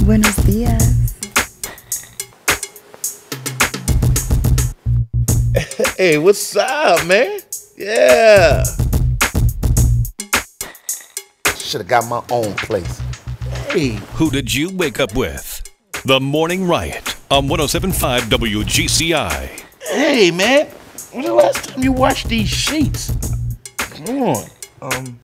Buenos días. Hey, what's up, man? Yeah. Should have got my own place. Hey. Who did you wake up with? The Morning Riot on 107.5 WGCI. Hey, man. When the last time you washed these sheets? Come on.